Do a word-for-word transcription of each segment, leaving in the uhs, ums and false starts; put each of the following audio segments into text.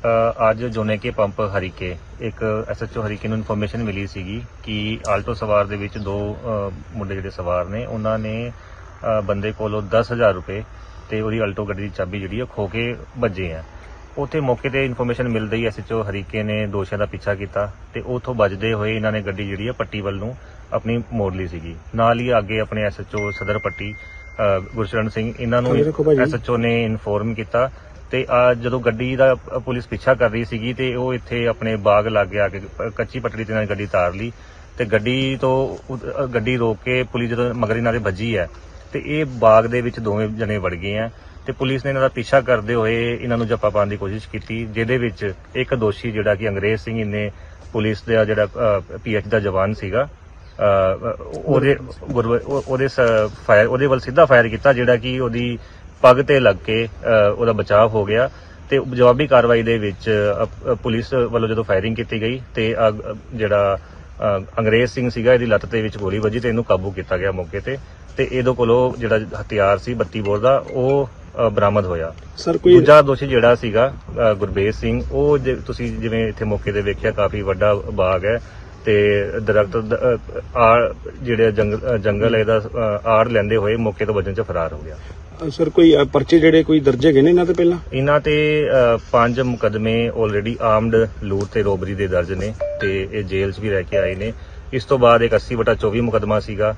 ਅੱਜ ਜੋਨੇਕੇ ਪੰਪ ਹਰੀਕੇ ਇੱਕ ਐਸਐਚਓ ਹਰੀਕੇ ਨੂੰ ਇਨਫੋਰਮੇਸ਼ਨ ਮਿਲੀ ਸੀਗੀ ਕਿ ਆਲਟੋ ਸਵਾਰ ਦੇ ਵਿੱਚ ਦੋ ਮੁੰਡੇ ਜਿਹੜੇ ਸਵਾਰ ਨੇ ਉਹਨਾਂ ਨੇ ਬੰਦੇ ਕੋਲੋਂ ਦਸ ਹਜ਼ਾਰ ਰੁਪਏ ਤੇ ਉਹਦੀ ਆਲਟੋ ਗੱਡੀ ਦੀ ਚਾਬੀ ਜਿਹੜੀ ਆ ਖੋ ਕੇ ਭੱਜੇ ਆ। ਉੱਥੇ ਮੌਕੇ ਤੇ ਇਨਫੋਰਮੇਸ਼ਨ ਮਿਲਦੇ ਹੀ ਐਸਐਚਓ ਹਰੀਕੇ ਨੇ ਦੋਸ਼ੀਆਂ ਦਾ ਪਿੱਛਾ ਕੀਤਾ ਤੇ ਉੱਥੋਂ ਬਚਦੇ ਹੋਏ ਇਹਨਾਂ ਨੇ ਗੱਡੀ ਜਿਹੜੀ ਆ ਪੱਟੀ ਵੱਲ ਨੂੰ ਆਪਣੀ ਮੋੜ ਲਈ ਸੀਗੀ। ਨਾਲ ਹੀ ਅੱਗੇ ਆਪਣੇ ਐਸਐਚਓ ਸਦਰ ਪੱਟੀ ਗੁਰਸ਼ਰਨ ਸਿੰਘ ਇਹਨਾਂ ਨੂੰ ਐਸਐਚਓ ਨੇ ਇਨਫੋਰਮ ਕੀਤਾ ਤੇ ਜਦੋਂ ਗੱਡੀ ਦਾ ਪੁਲਿਸ ਪਿੱਛਾ ਕਰ ਰਹੀ ਸੀਗੀ ਤੇ ਉਹ ਇੱਥੇ ਆਪਣੇ ਬਾਗ ਲਾਗੇ ਆ ਕੇ ਕੱਚੀ ਪਟੜੀ ਤੇ ਨਾਲ ਗੱਡੀ ਤਾਰ ਲਈ ਤੇ ਗੱਡੀ ਤੋਂ ਗੱਡੀ ਰੋਕ ਕੇ ਪੁਲਿਸ ਜਦੋਂ ਮਗਰ ਇਹਨਾਂ ਦੇ ਵੱਜੀ ਹੈ ਤੇ ਇਹ ਬਾਗ ਦੇ ਵਿੱਚ ਦੋਵੇਂ ਜਣੇ ਵੜ ਗਏ ਆ ਤੇ ਪੁਲਿਸ ਨੇ ਇਹਨਾਂ ਦਾ ਪਿੱਛਾ ਕਰਦੇ ਹੋਏ ਇਹਨਾਂ ਨੂੰ ਜੱਪਾ ਪਾਉਣ ਦੀ ਕੋਸ਼ਿਸ਼ ਕੀਤੀ, ਜਿਹਦੇ ਵਿੱਚ ਇੱਕ ਦੋਸ਼ੀ ਜਿਹੜਾ ਕਿ ਅੰਗਰੇਜ਼ ਸਿੰਘ ਇਹਨੇ ਪੁਲਿਸ ਦਾ ਜਿਹੜਾ ਪੀਐਚ ਦਾ ਜਵਾਨ ਸੀਗਾ ਉਹਦੇ ਉਹਦੇ ਫਾਇਰ ਉਹਦੇ ਵੱਲ ਸਿੱਧਾ ਫਾਇਰ ਕੀਤਾ, ਜਿਹੜਾ ਕਿ ਉਹਦੀ ਪੱਗ ਤੇ ਲੱਗ ਕੇ ਉਹਦਾ ਬਚਾਅ ਹੋ ਗਿਆ ਤੇ ਜਵਾਬੀ ਕਾਰਵਾਈ ਦੇ ਵਿੱਚ ਪੁਲਿਸ ਵੱਲੋਂ ਜਦੋਂ ਫਾਇਰਿੰਗ ਕੀਤੀ ਗਈ ਤੇ ਜਿਹੜਾ ਅੰਗਰੇਜ਼ ਸਿੰਘ ਸੀਗਾ ਇਹਦੀ ਲੱਤ ਦੇ ਵਿੱਚ ਗੋਲੀ ਵੱਜੀ ਤੇ ਇਹਨੂੰ ਕਾਬੂ ਕੀਤਾ ਗਿਆ ਮੌਕੇ ਤੇ ਤੇ ਇਹਦੇ ਕੋਲੋਂ ਜਿਹੜਾ ਹਥਿਆਰ ਸੀ ਬੱਤੀ ਬੋਰ ਦਾ ਉਹ ਬਰਾਮਦ ਹੋਇਆ। ਸਰ ਕੋਈ ਦੂਜਾ ਦੋਸ਼ੀ ਜਿਹੜਾ ਸੀਗਾ ਗੁਰਬੇਜ ਸਿੰਘ, ਉਹ ਤੁਸੀਂ ਜਿਵੇਂ ਇੱਥੇ ਮੌਕੇ ਤੇ ਵੇਖਿਆ ਕਾਫੀ ਵੱਡਾ ਬਾਗ ਹੈ ਤੇ ਦਰਖਤ ਆੜ ਜਿਹੜੇ ਜੰਗਲ ਇਹਦਾ ਆੜ ਲੈਂਦੇ ਹੋਏ ਮੌਕੇ ਤੋਂ ਬਚਣ ਚ ਫਰਾਰ ਹੋ ਗਿਆ। ਸਰ ਕੋਈ ਪਰਚੇ ਜਿਹੜੇ ਕੋਈ ਦਰਜ ਹੈਗੇ ਨੇ ਇਹਨਾਂ ਤੇ ਪਹਿਲਾਂ? ਇਹਨਾਂ ਤੇ ਪੰਜ ਮੁਕਦਮੇ ਆਲਰੇਡੀ ਆਰਮਡ ਲੂਟ ਤੇ ਰੋਬਰੀ ਦੇ ਦਰਜ ਨੇ ਤੇ ਇਹ ਜੇਲ੍ਹ 'ਚ ਵੀ ਰਹਿ ਕੇ ਆਏ ਨੇ। ਇਸ ਤੋਂ ਬਾਅਦ ਇੱਕ ਅੱਸੀ ਵਟਾ ਚੌਵੀ ਮੁਕਦਮਾ ਸੀਗਾ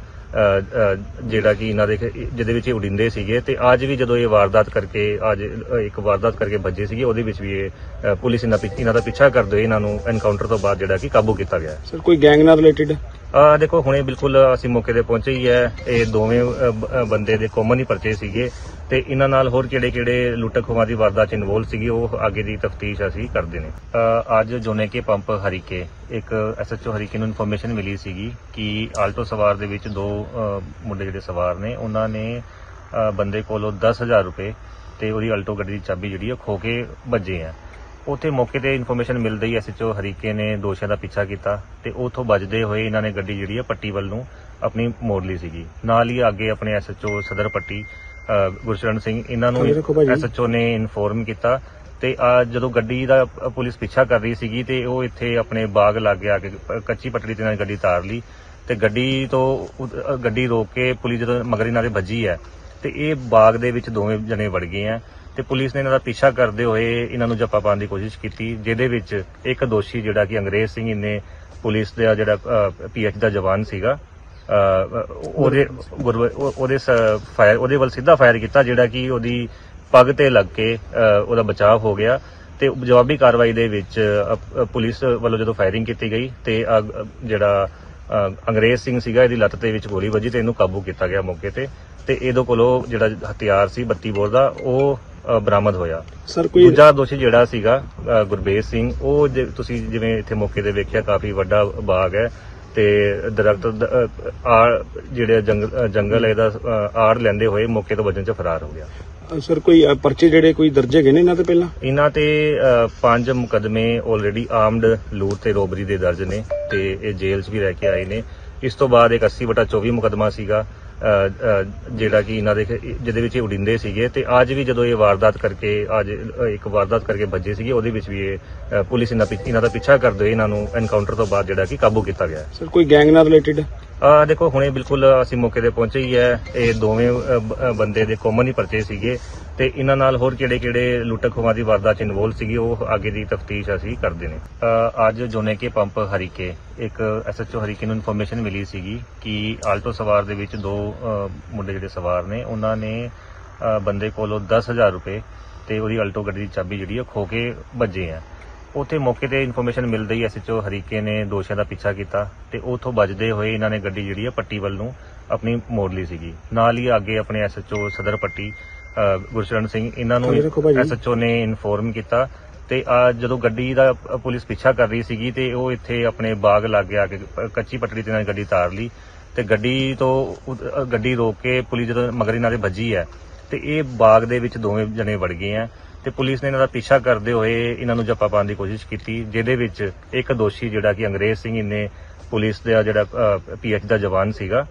ਜਿਹੜਾ ਕਿ ਇਹਨਾਂ ਦੇ ਜਿਹਦੇ ਵਿੱਚ ਇਹ ਉਡਿੰਦੇ ਸੀਗੇ ਤੇ ਅੱਜ ਵੀ ਜਦੋਂ ਇਹ ਵਾਰਦਾਤ ਕਰਕੇ ਅੱਜ ਇੱਕ ਵਾਰਦਾਤ ਕਰਕੇ ਭੱਜੇ ਸੀਗੇ ਉਹਦੇ ਵਿੱਚ ਵੀ ਇਹ ਪੁਲਿਸ ਇਹਨਾਂ ਦਾ ਪਿੱਛਾ ਕਰਦੇ ਹੋਏ ਇਹਨਾਂ ਨੂੰ ਐਨਕਾਊਂਟਰ ਤੋਂ ਬਾਅਦ ਜਿਹੜਾ ਕਿ ਕਾਬੂ ਕੀਤਾ ਗਿਆ। ਸਰ ਕੋਈ ਗੈਂਗ ਨਾਲ ਰਿਲੇਟਡ? ਆ ਦੇਖੋ ਹੁਣੇ ਬਿਲਕੁਲ ਅਸੀਂ ਮੌਕੇ ਤੇ ਪਹੁੰਚੇ ਹੀ ਹੈ। ਇਹ ਦੋਵੇਂ ਬੰਦੇ ਦੇ ਕਾਮਨ ਹੀ ਪਰਚੇ ਸੀਗੇ ਤੇ ਇਹਨਾਂ ਨਾਲ ਹੋਰ ਕਿਹੜੇ ਕਿਹੜੇ ਲੁੱਟ ਖੋਹਾਂ ਦੀ ਵਾਰਦਾਤ ਚ ਇਨਵੋਲਵ ਸੀਗੀ ਉਹ ਅੱਗੇ ਦੀ ਤਫਤੀਸ਼ ਅਸੀਂ ਕਰਦੇ ਨੇ। ਅੱਜ ਜੋਨੇਕੇ ਪੰਪ ਹਰੀਕੇ ਇੱਕ ਐਸਐਚਓ ਹਰੀਕੇ ਨੂੰ ਇਨਫੋਰਮੇਸ਼ਨ ਮਿਲੀ ਸੀਗੀ ਕਿ ਆਲਟੋ ਸਵਾਰ ਦੇ ਵਿੱਚ ਦੋ ਮੁੰਡੇ ਜਿਹੜੇ ਸਵਾਰ ਨੇ ਉਹਨਾਂ ਨੇ ਬੰਦੇ ਕੋਲੋਂ ਦਸ ਹਜ਼ਾਰ ਰੁਪਏ ਤੇ ਉਹਦੀ ਆਲਟੋ ਗੱਡੀ ਦੀ ਚਾਬੀ ਜਿਹੜੀ ਆ ਖੋ ਕੇ ਭੱਜੇ ਆ। ਉੱਥੇ ਮੌਕੇ ਤੇ ਇਨਫੋਰਮੇਸ਼ਨ ਮਿਲਦੇ ਹੀ ਐਸਐਚਓ ਹਰੀਕੇ ਨੇ ਦੋਸ਼ੀਆਂ ਦਾ ਪਿੱਛਾ ਕੀਤਾ ਤੇ ਉੱਥੋਂ ਬਚਦੇ ਹੋਏ ਇਹਨਾਂ ਨੇ ਗੱਡੀ ਜਿਹੜੀ ਆ ਪੱਟੀ ਵੱਲ ਨੂੰ ਆਪਣੀ ਮੋੜ ਲਈ ਸੀਗੀ। ਨਾਲ ਹੀ ਅੱਗੇ ਆਪਣੇ ਐਸਐਚਓ ਸਦਰ ਪੱਟੀ ਗੁਰਸ਼ਰਨ ਸਿੰਘ ਇਹਨਾਂ ਨੂੰ ਐਸਐਚਓ ਨੇ ਇਨਫੋਰਮ ਕੀਤਾ ਤੇ ਜਦੋਂ ਗੱਡੀ ਦਾ ਪੁਲਿਸ ਪਿੱਛਾ ਕਰ ਰਹੀ ਸੀਗੀ ਤੇ ਉਹ ਇੱਥੇ ਆਪਣੇ ਬਾਗ ਲਾਗੇ ਆ ਕੇ ਕੱਚੀ ਪਟੜੀ ਤੇ ਨਾਲ ਗੱਡੀ ਤਾਰ ਲਈ ਤੇ ਗੱਡੀ ਤੋਂ ਗੱਡੀ ਰੋਕ ਕੇ ਪੁਲਿਸ ਜਦੋਂ ਮਗਰ ਇਹਨਾਂ ਦੇ ਵੱਜੀ ਹੈ ਤੇ ਇਹ ਬਾਗ ਦੇ ਵਿੱਚ ਦੋਵੇਂ ਜਣੇ ਵੜ ਗਏ ਆ ਤੇ ਪੁਲਿਸ ਨੇ ਇਹਨਾਂ ਦਾ ਪਿੱਛਾ ਕਰਦੇ ਹੋਏ ਇਹਨਾਂ ਨੂੰ ਜੱਪਾ ਪਾਉਣ ਦੀ ਕੋਸ਼ਿਸ਼ ਕੀਤੀ, ਜਿਹਦੇ ਵਿੱਚ ਇੱਕ ਦੋਸ਼ੀ ਜਿਹੜਾ ਕਿ ਅੰਗਰੇਜ਼ ਸਿੰਘ ਇਹਨੇ ਪੁਲਿਸ ਦਾ ਜਿਹੜਾ ਪੀਐਚ ਦਾ ਜਵਾਨ ਸੀਗਾ ਉਹਦੇ ਉਹਦੇ ਫਾਇਰ ਉਹਦੇ ਵੱਲ ਸਿੱਧਾ ਫਾਇਰ ਕੀਤਾ, ਜਿਹੜਾ ਕਿ ਉਹਦੀ ਪੱਗ ਤੇ ਲੱਗ ਕੇ ਉਹਦਾ ਬਚਾਅ ਹੋ ਗਿਆ ਤੇ ਜਵਾਬੀ ਕਾਰਵਾਈ ਦੇ ਵਿੱਚ ਪੁਲਿਸ ਵੱਲੋਂ ਜਦੋਂ ਫਾਇਰਿੰਗ ਕੀਤੀ ਗਈ ਤੇ ਜਿਹੜਾ ਅੰਗਰੇਜ਼ ਸਿੰਘ ਸੀਗਾ ਇਹਦੀ ਲੱਤ ਦੇ ਵਿੱਚ ਗੋਲੀ ਵੱਜੀ ਤੇ ਇਹਨੂੰ ਕਾਬੂ ਕੀਤਾ ਗਿਆ ਮੌਕੇ ਤੇ ਤੇ ਇਹਦੇ ਕੋਲੋਂ ਜਿਹੜਾ ਹਥਿਆਰ ਸੀ ਬੱਤੀ ਬੋਰ ਦਾ ਉਹ ਬਰਾਮਦ ਹੋਇਆ। ਸਰ ਕੋਈ ਦੂਜਾ ਦੋਸ਼ੀ ਜਿਹੜਾ ਸੀਗਾ ਗੁਰਬੇਜ ਸਿੰਘ, ਉਹ ਤੁਸੀਂ ਜਿਵੇਂ ਇੱਥੇ ਮੌਕੇ ਤੇ ਵੇਖਿਆ ਕਾਫੀ ਵੱਡਾ ਬਾਗ ਹੈ ਤੇ ਦਰਖਤ ਆੜ ਜਿਹੜੇ ਜੰਗਲ ਇਹਦਾ ਆੜ ਲੈਂਦੇ ਹੋਏ ਮੌਕੇ ਤੋਂ ਬਚਣ ਚ ਫਰਾਰ ਹੋ ਗਿਆ। ਸਰ ਕੋਈ ਪਰਚੇ ਜਿਹੜੇ ਕੋਈ ਦਰਜ ਹੈਗੇ ਨੇ ਇਹਨਾਂ ਤੇ ਪਹਿਲਾਂ? ਇਹਨਾਂ ਤੇ ਪੰਜ ਮੁਕਦਮੇ ਆਲਰੇਡੀ ਆਰਮਡ ਲੂਟ ਤੇ ਰੋਬਰੀ ਦੇ ਦਰਜ ਨੇ ਤੇ ਇਹ ਜੇਲ੍ਹ 'ਚ ਵੀ ਰਹਿ ਕੇ ਆਏ ਨੇ। ਇਸ ਤੋਂ ਬਾਅਦ ਇੱਕ ਅੱਸੀ ਵਟਾ ਚੌਵੀ ਮੁਕਦਮਾ ਸੀਗਾ ਜਿਹੜਾ ਕਿ ਇਹਨਾਂ ਦੇ ਜਿਹਦੇ ਵਿੱਚ ਇਹ ਉਡਿੰਦੇ ਸੀਗੇ ਤੇ ਅੱਜ ਵੀ ਜਦੋਂ ਇਹ ਵਾਰਦਾਤ ਕਰਕੇ ਅੱਜ ਇੱਕ ਵਾਰਦਾਤ ਕਰਕੇ ਭੱਜੇ ਸੀਗੇ ਉਹਦੇ ਵਿੱਚ ਵੀ ਇਹ ਪੁਲਿਸ ਇਹਨਾਂ ਦਾ ਪਿੱਛਾ ਕਰਦੇ ਹੋਏ ਇਹਨਾਂ ਨੂੰ ਐਨਕਾਊਂਟਰ ਤੋਂ ਬਾਅਦ ਜਿਹੜਾ ਕਿ ਕਾਬੂ ਕੀਤਾ ਗਿਆ। ਸਰ ਕੋਈ ਗੈਂਗ ਨਾਲ ਰਿਲੇਟਡ? ਆ ਦੇਖੋ ਹੁਣੇ ਬਿਲਕੁਲ ਅਸੀਂ ਮੌਕੇ ਤੇ ਪਹੁੰਚੇ ਹੀ ਹੈ। ਇਹ ਦੋਵੇਂ ਬੰਦੇ ਦੇ ਕਾਮਨ ਹੀ ਪਰਚੇ ਸੀਗੇ ਤੇ ਇਹਨਾਂ ਨਾਲ ਹੋਰ ਕਿਹੜੇ ਕਿਹੜੇ ਲੁੱਟ ਖੋਹਾਂ ਦੀ ਵਾਰਦਾਤ ਚ ਇਨਵੋਲਵ ਸੀਗੀ ਉਹ ਅੱਗੇ ਦੀ ਤਫਤੀਸ਼ ਅਸੀਂ ਕਰਦੇ ਨੇ। ਅੱਜ ਜੋਨੇਕੇ ਪੰਪ ਹਰੀਕੇ ਇੱਕ ਐਸਐਚਓ ਹਰੀਕੇ ਨੂੰ ਇਨਫੋਰਮੇਸ਼ਨ ਮਿਲੀ ਸੀਗੀ ਕਿ ਆਲਟੋ ਸਵਾਰ ਦੇ ਵਿੱਚ ਦੋ ਮੁੰਡੇ ਜਿਹੜੇ ਸਵਾਰ ਨੇ ਉਹਨਾਂ ਨੇ ਬੰਦੇ ਕੋਲੋਂ ਦਸ ਹਜ਼ਾਰ ਰੁਪਏ ਤੇ ਉਹਦੀ ਆਲਟੋ ਗੱਡੀ ਦੀ ਚਾਬੀ ਜਿਹੜੀ ਆ ਖੋ ਕੇ ਭੱਜੇ ਆ। ਉੱਥੇ ਮੌਕੇ ਤੇ ਇਨਫੋਰਮੇਸ਼ਨ ਮਿਲਦੇ ਹੀ ਐਸਐਚਓ ਹਰੀਕੇ ਨੇ ਦੋਸ਼ੀਆਂ ਦਾ ਪਿੱਛਾ ਕੀਤਾ ਤੇ ਉੱਥੋਂ ਬਚਦੇ ਹੋਏ ਇਹਨਾਂ ਨੇ ਗੱਡੀ ਜਿਹੜੀ ਆ ਪੱਟੀ ਵੱਲ ਨੂੰ ਆਪਣੀ ਮੋੜ ਲਈ ਸੀਗੀ। ਨਾਲ ਹੀ ਅੱਗੇ ਆਪਣੇ ਐਸਐਚਓ ਸਦਰ ਪੱਟੀ ਗੁਰਸ਼ਰਨ ਸਿੰਘ ਇਹਨਾਂ ਨੂੰ ਐਸਐਚਓ ਨੇ ਇਨਫੋਰਮ ਕੀਤਾ ਤੇ ਜਦੋਂ ਗੱਡੀ ਦਾ ਪੁਲਿਸ ਪਿੱਛਾ ਕਰ ਰਹੀ ਸੀਗੀ ਤੇ ਉਹ ਇੱਥੇ ਆਪਣੇ ਬਾਗ ਲਾਗੇ ਆ ਕੇ ਕੱਚੀ ਪਟੜੀ ਤੇ ਨਾਲ ਗੱਡੀ ਤਾਰ ਲਈ ਤੇ ਗੱਡੀ ਤੋਂ ਗੱਡੀ ਰੋਕ ਕੇ ਪੁਲਿਸ ਜਦੋਂ ਮਗਰ ਇਹਨਾਂ ਦੇ ਵੱਜੀ ਹੈ ਤੇ ਇਹ ਬਾਗ ਦੇ ਵਿੱਚ ਦੋਵੇਂ ਜਣੇ ਵੜ ਗਏ ਆ ਤੇ ਪੁਲਿਸ ਨੇ ਇਹਨਾਂ ਦਾ ਪਿੱਛਾ ਕਰਦੇ ਹੋਏ ਇਹਨਾਂ ਨੂੰ ਜੱਪਾ ਪਾਉਣ ਦੀ ਕੋਸ਼ਿਸ਼ ਕੀਤੀ, ਜਿਹਦੇ ਵਿੱਚ ਇੱਕ ਦੋਸ਼ੀ ਜਿਹੜਾ ਕਿ ਅੰਗਰੇਜ਼ ਸਿੰਘ ਇਹਨੇ ਪੁਲਿਸ ਦਾ ਜਿਹੜਾ ਪੀਐਚ ਦਾ ਜਵਾਨ ਸੀਗਾ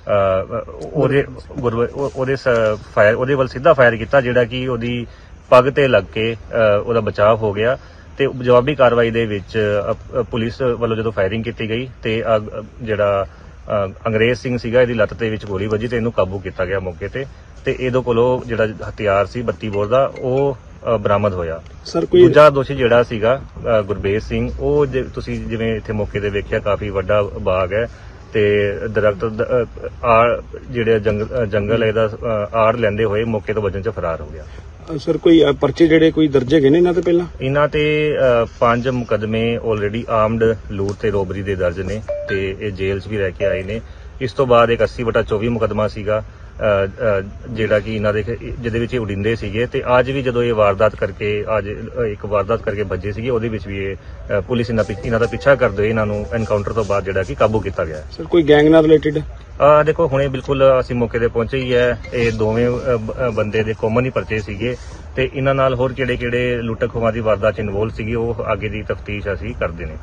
ਉਹਦੇ ਉਹਦੇ ਫਾਇਰ ਉਹਦੇ ਵੱਲ ਸਿੱਧਾ ਫਾਇਰ ਕੀਤਾ, ਜਿਹੜਾ ਕਿ ਉਹਦੀ ਪੱਗ ਤੇ ਲੱਗ ਕੇ ਉਹਦਾ ਬਚਾਅ ਹੋ ਗਿਆ ਤੇ ਜਵਾਬੀ ਕਾਰਵਾਈ ਦੇ ਵਿੱਚ ਅ, ਅ, ਪੁਲਿਸ ਵੱਲੋਂ ਜਦੋਂ ਫਾਇਰਿੰਗ ਕੀਤੀ ਗਈ ਤੇ ਅ, ਜਿਹੜਾ ਅ, ਅੰਗਰੇਜ਼ ਸਿੰਘ ਸੀਗਾ ਇਹਦੀ ਲੱਤ ਦੇ ਵਿੱਚ ਗੋਲੀ ਵੱਜੀ ਤੇ ਇਹਨੂੰ ਕਾਬੂ ਕੀਤਾ ਗਿਆ ਮੌਕੇ ਤੇ ਤੇ ਇਹਦੇ ਕੋਲੋਂ ਜਿਹੜਾ ਹਥਿਆਰ ਸੀ ਬੱਤੀ ਬੋਰ ਦਾ ਉਹ ਅ, ਬਰਾਮਦ ਹੋਇਆ। ਸਰ ਕੋਈ ਦੂਜਾ ਦੋਸ਼ੀ ਜਿਹੜਾ ਸੀਗਾ ਅ, ਗੁਰਬੇਜ ਸਿੰਘ, ਉਹ ਜੇ ਤੁਸੀਂ ਜਿਵੇਂ ਇੱਥੇ ਮੌਕੇ ਤੇ ਵੇਖਿਆ ਕਾਫੀ ਵੱਡਾ ਬਾਗ ਹੈ ਤੇ ਦਰਖਤ ਦ- ਅ, ਆੜ ਜਿਹੜੇ ਜੰਗਲ ਅ, ਜੰਗਲ ਹੈ ਇਹਦਾ ਅ, ਆੜ ਲੈਂਦੇ ਹੋਏ ਮੌਕੇ ਤੋਂ ਭੱਜਣ ਚ ਫਰਾਰ ਹੋ ਗਿਆ। ਅ, ਸਰ ਕੋਈ ਅ, ਪਰਚੇ ਜਿਹੜੇ ਕੋਈ ਦਰਜ ਹੈਗੇ ਨੇ ਇਹਨਾਂ ਤੇ ਪਹਿਲਾਂ? ਇਹਨਾਂ ਤੇ ਅ, ਪੰਜ ਮੁਕਦਮੇ ਆਲਰੇਡੀ ਆਰਮਡ ਲੂਟ ਤੇ ਰੋਬਰੀ ਦੇ ਦਰਜ ਨੇ ਤੇ ਇਹ ਜੇਲ੍ਹ 'ਚ ਵੀ ਰਹਿ ਕੇ ਆਏ ਨੇ। ਇਸ ਤੋਂ ਬਾਅਦ ਇੱਕ ਅੱਸੀ ਵਟਾ ਚੌਵੀ ਮੁਕਦਮਾ ਸੀਗਾ ਅ, ਅ, ਜਿਹੜਾ ਕਿ ਇਹਨਾਂ ਦੇ ਜਿਹਦੇ ਵਿੱਚ ਇਹ ਉਡਿੰਦੇ ਸੀਗੇ ਤੇ ਅੱਜ ਵੀ ਜਦੋਂ ਇਹ ਵਾਰਦਾਤ ਕਰਕੇ ਅੱਜ ਇੱਕ ਵਾਰਦਾਤ ਕਰਕੇ ਭੱਜੇ ਸੀਗੇ ਉਹਦੇ ਵਿੱਚ ਵੀ ਇਹ ਅ, ਪੁਲਿਸ ਇਹਨਾਂ ਪਿੱਛੇ ਇਹਨਾਂ ਦਾ ਪਿੱਛਾ ਕਰਦੇ ਹੋਏ ਇਹਨਾਂ ਨੂੰ ਐਨਕਾਊਂਟਰ ਤੋਂ ਬਾਅਦ ਜਿਹੜਾ ਕਿ ਕਾਬੂ ਕੀਤਾ ਗਿਆ। ਸਰ ਕੋਈ ਗੈਂਗ ਨਾਲ ਰਿਲੇਟਡ? ਆ ਦੇਖੋ ਹੁਣੇ ਬਿਲਕੁਲ ਅਸੀਂ ਮੌਕੇ ਤੇ ਪਹੁੰਚੇ ਹੀ ਹੈ। ਇਹ ਦੋਵੇਂ ਅ, ਬ- ਅ, ਬੰਦੇ ਦੇ ਕਾਮਨ ਹੀ ਪਰਚੇ ਸੀਗੇ ਤੇ ਇਹਨਾਂ ਨਾਲ ਹੋਰ ਕਿਹੜੇ ਕਿਹੜੇ ਲੁੱਟ ਖੋਹਾਂ ਦੀ ਵਾਰਦਾਤ ਚ ਇਨਵੋਲਵ ਸੀਗੇ ਉਹ ਅੱਗੇ ਦੀ ਤਫਤੀਸ਼ ਅਸੀਂ ਕਰਦੇ ਨੇ।